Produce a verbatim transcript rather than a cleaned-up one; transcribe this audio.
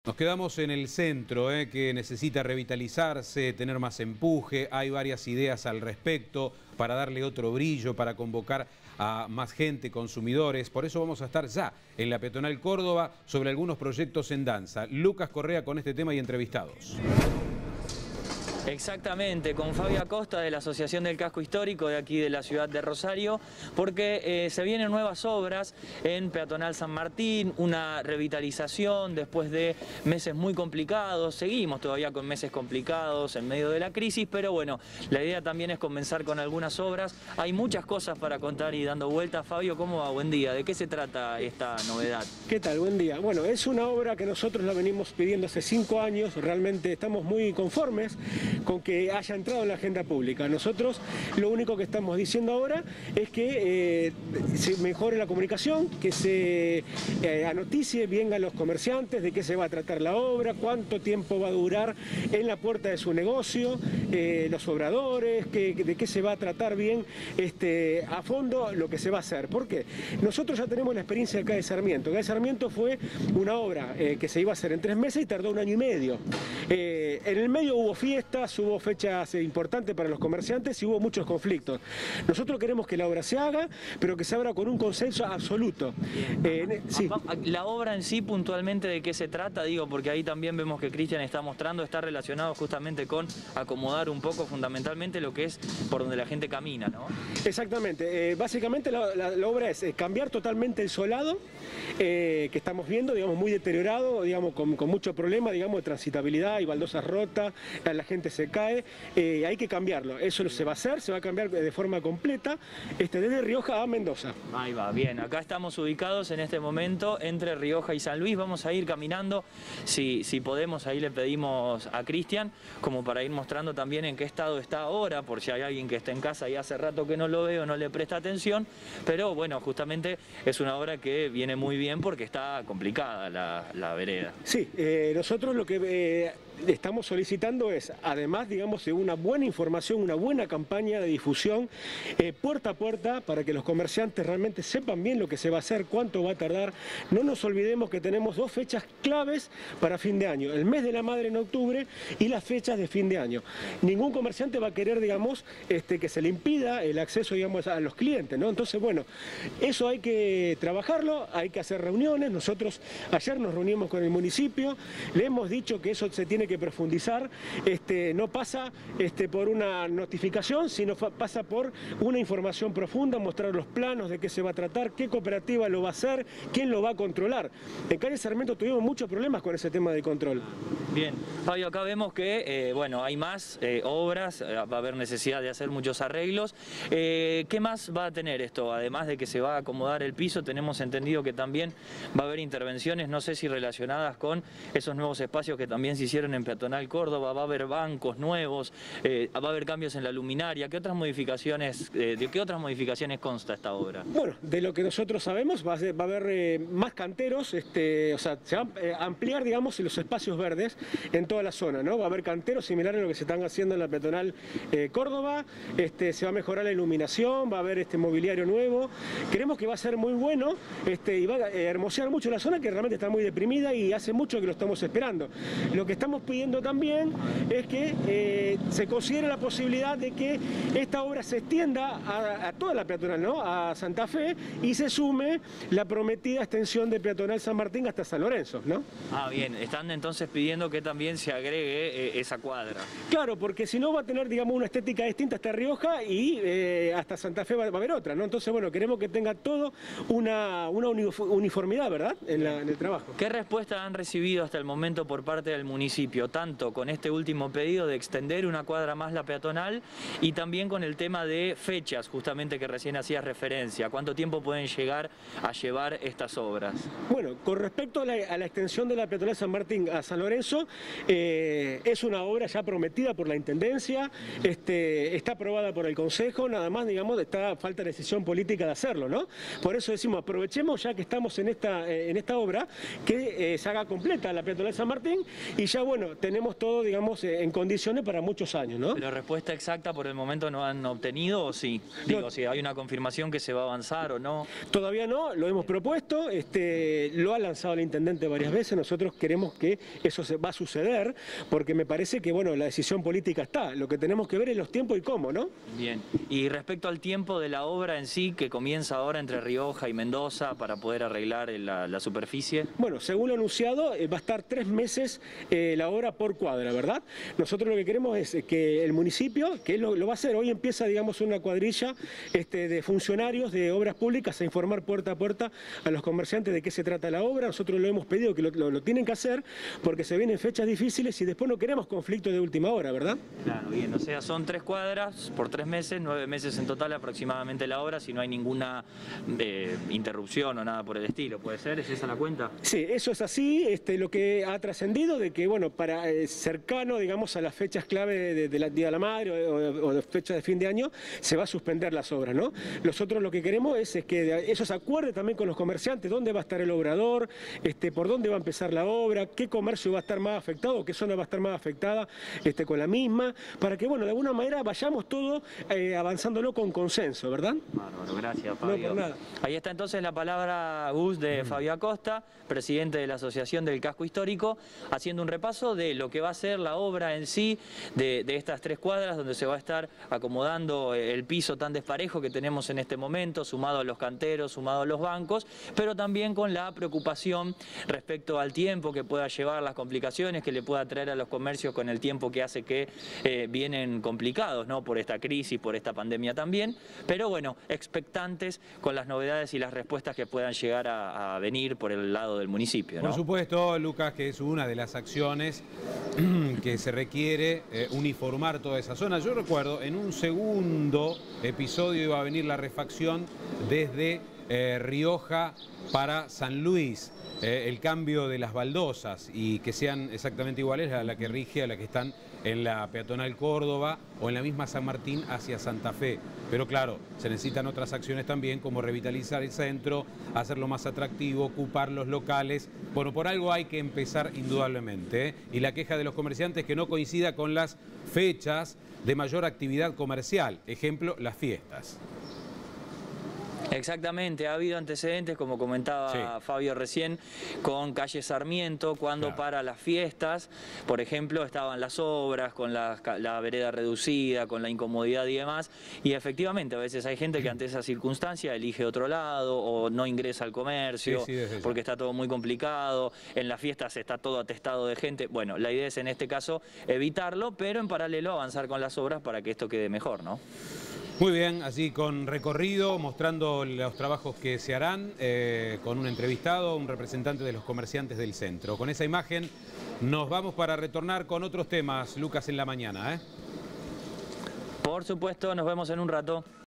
Nos quedamos en el centro, eh, que necesita revitalizarse, tener más empuje. Hay varias ideas al respecto para darle otro brillo, para convocar a más gente, consumidores. Por eso vamos a estar ya en la Peatonal Córdoba sobre algunos proyectos en danza. Lucas Correa con este tema y entrevistados. Exactamente, con Fabio Acosta de la Asociación del Casco Histórico de aquí de la ciudad de Rosario, porque eh, se vienen nuevas obras en Peatonal San Martín, una revitalización después de meses muy complicados. Seguimos todavía con meses complicados en medio de la crisis, pero bueno, la idea también es comenzar con algunas obras. Hay muchas cosas para contar y dando vueltas. Fabio, ¿cómo va? Buen día. ¿De qué se trata esta novedad? ¿Qué tal? Buen día. Bueno, es una obra que nosotros la venimos pidiendo hace cinco años. Realmente estamos muy conformes con que haya entrado en la agenda pública. Nosotros lo único que estamos diciendo ahora es que eh, se mejore la comunicación, que se eh, anoticie bien a los comerciantes de qué se va a tratar la obra, cuánto tiempo va a durar en la puerta de su negocio, eh, los obradores, que, de qué se va a tratar bien este, a fondo lo que se va a hacer. ¿Por qué? Nosotros ya tenemos la experiencia acá de Sarmiento. Acá de Sarmiento fue una obra eh, que se iba a hacer en tres meses y tardó un año y medio. Eh, en el medio hubo fiestas, hubo fechas importantes para los comerciantes y hubo muchos conflictos. Nosotros queremos que la obra se haga, pero que se abra con un consenso absoluto. Eh, sí. La obra en sí, puntualmente, ¿de qué se trata? Digo, porque ahí también vemos que Cristian está mostrando, está relacionado justamente con acomodar un poco fundamentalmente lo que es por donde la gente camina, ¿no? Exactamente. Eh, básicamente la, la, la obra es cambiar totalmente el solado eh, que estamos viendo, digamos, muy deteriorado, digamos, con, con mucho problema, digamos, de transitabilidad y baldosas rotas, la gente se cae, eh, hay que cambiarlo. Eso se va a hacer, se va a cambiar de forma completa, este, desde Rioja a Mendoza. Ahí va, bien. Acá estamos ubicados en este momento entre Rioja y San Luis. Vamos a ir caminando, si, si podemos, ahí le pedimos a Cristian, como para ir mostrando también en qué estado está ahora, por si hay alguien que está en casa y hace rato que no lo veo, no le presta atención, pero bueno, justamente es una obra que viene muy bien porque está complicada la, la vereda. Sí, eh, nosotros lo que eh, estamos solicitando es, además, digamos, de una buena información, una buena campaña de difusión, eh, puerta a puerta, para que los comerciantes realmente sepan bien lo que se va a hacer, cuánto va a tardar. No nos olvidemos que tenemos dos fechas claves para fin de año, el mes de la madre en octubre y las fechas de fin de año. Ningún comerciante va a querer, digamos, este, que se le impida el acceso, digamos, a los clientes, ¿no? Entonces, bueno, eso hay que trabajarlo, hay que hacer reuniones. Nosotros ayer nos reunimos con el municipio, le hemos dicho que eso se tiene que profundizar, este, no pasa este, por una notificación, sino pasa por una información profunda, mostrar los planos de qué se va a tratar, qué cooperativa lo va a hacer, quién lo va a controlar. En Calle Sarmiento tuvimos muchos problemas con ese tema de control. Bien, Fabio, acá vemos que eh, bueno, hay más eh, obras, eh, va a haber necesidad de hacer muchos arreglos. Eh, ¿Qué más va a tener esto? Además de que se va a acomodar el piso, tenemos entendido que también va a haber intervenciones, no sé si relacionadas con esos nuevos espacios que también se hicieron en Peatonal Córdoba, va a haber bancos nuevos, eh, va a haber cambios en la luminaria. ¿Qué otras modificaciones, eh, de qué otras modificaciones consta esta obra? Bueno, de lo que nosotros sabemos, va a, ser, va a haber eh, más canteros, este, o sea, se va a ampliar, digamos, los espacios verdes en toda la zona, ¿no? Va a haber canteros similares a lo que se están haciendo en la Peatonal eh, Córdoba, este, se va a mejorar la iluminación, va a haber este mobiliario nuevo. Creemos que va a ser muy bueno este, y va a eh, hermosear mucho la zona, que realmente está muy deprimida y hace mucho que lo estamos esperando. Lo que estamos pidiendo también es que eh, se considere la posibilidad de que esta obra se extienda a, a toda la peatonal, ¿no? A Santa Fe, y se sume la prometida extensión de Peatonal San Martín hasta San Lorenzo, ¿no? Ah, bien, están entonces pidiendo que también se agregue eh, esa cuadra. Claro, porque si no va a tener, digamos, una estética distinta hasta Rioja y eh, hasta Santa Fe va, va a haber otra, ¿no? Entonces, bueno, queremos que tenga todo una, una uniformidad, ¿verdad?, en, la, en el trabajo. ¿Qué respuesta han recibido hasta el momento por parte del municipio, tanto con este último pedido de extender una cuadra más la peatonal y también con el tema de fechas, justamente que recién hacías referencia? ¿Cuánto tiempo pueden llegar a llevar estas obras? Bueno, con respecto a la, a la extensión de la peatonal San Martín a San Lorenzo, eh, es una obra ya prometida por la Intendencia, este, está aprobada por el Consejo, nada más, digamos, está falta de decisión política de hacerlo, ¿no? Por eso decimos, aprovechemos ya que estamos en esta, en esta obra, que eh, se haga completa la peatonal San Martín, y ya, bueno, bueno, tenemos todo, digamos, en condiciones para muchos años, ¿no? Pero respuesta exacta por el momento no han obtenido, ¿o sí? Digo, No. si hay una confirmación que se va a avanzar o no. Todavía no, lo hemos propuesto, este, lo ha lanzado el intendente varias veces, nosotros queremos que eso se va a suceder, porque me parece que, bueno, la decisión política está, lo que tenemos que ver es los tiempos y cómo, ¿no? Bien. Y respecto al tiempo de la obra en sí, que comienza ahora entre Rioja y Mendoza para poder arreglar la, la superficie. Bueno, según lo anunciado, eh, va a estar tres meses eh, la obra por cuadra, ¿verdad? Nosotros lo que queremos es que el municipio, que lo, lo va a hacer, hoy empieza, digamos, una cuadrilla este, de funcionarios de obras públicas a informar puerta a puerta a los comerciantes de qué se trata la obra. Nosotros lo hemos pedido que lo, lo, lo tienen que hacer porque se vienen fechas difíciles y después no queremos conflictos de última hora, ¿verdad? Claro, bien, o sea, son tres cuadras por tres meses, nueve meses en total aproximadamente la obra, si no hay ninguna eh, interrupción o nada por el estilo, ¿puede ser? ¿Es esa la cuenta? Sí, eso es así, este, lo que ha trascendido de que, bueno, para eh, cercano, digamos, a las fechas clave de, de la Día de la Madre o, o, o de fecha de fin de año, se va a suspender las obras, ¿no? Nosotros lo que queremos es, es que eso se acuerde también con los comerciantes, dónde va a estar el obrador, este, por dónde va a empezar la obra, qué comercio va a estar más afectado, qué zona va a estar más afectada este, con la misma, para que, bueno, de alguna manera vayamos todo eh, avanzándolo con consenso, ¿verdad? Bárbaro, gracias, Fabio. No, por nada. Ahí está entonces la palabra, Gus, de Fabio Acosta, presidente de la Asociación del Casco Histórico, haciendo un repaso de lo que va a ser la obra en sí, de, de estas tres cuadras, donde se va a estar acomodando el piso tan desparejo que tenemos en este momento, sumado a los canteros, sumado a los bancos, pero también con la preocupación respecto al tiempo que pueda llevar, las complicaciones que le pueda traer a los comercios con el tiempo que hace que eh, vienen complicados, ¿no? Por esta crisis, por esta pandemia también, pero bueno, expectantes con las novedades y las respuestas que puedan llegar a, a venir por el lado del municipio, ¿no? Por supuesto, Lucas, que es una de las acciones que se requiere eh, uniformar toda esa zona. Yo recuerdo, en un segundo episodio iba a venir la refacción desde eh, Rioja para San Luis, eh, el cambio de las baldosas y que sean exactamente iguales a la que rige a la que están en la peatonal Córdoba o en la misma San Martín hacia Santa Fe. Pero claro, se necesitan otras acciones también, como revitalizar el centro, hacerlo más atractivo, ocupar los locales. Bueno, por algo hay que empezar indudablemente, ¿eh? Y la queja de los comerciantes que no coincida con las fechas de mayor actividad comercial. Ejemplo, las fiestas. Exactamente, ha habido antecedentes, como comentaba sí. Fabio recién, con calle Sarmiento, cuando claro. para las fiestas, por ejemplo, estaban las obras, con la, la vereda reducida, con la incomodidad y demás, y efectivamente a veces hay gente que ante esa circunstancia elige otro lado o no ingresa al comercio, sí, sí, porque está todo muy complicado, en las fiestas está todo atestado de gente. Bueno, la idea es en este caso evitarlo, pero en paralelo avanzar con las obras para que esto quede mejor, ¿no? Muy bien, así con recorrido, mostrando los trabajos que se harán, eh, con un entrevistado, un representante de los comerciantes del centro. Con esa imagen nos vamos para retornar con otros temas, Lucas, en la mañana, ¿eh? Por supuesto, nos vemos en un rato.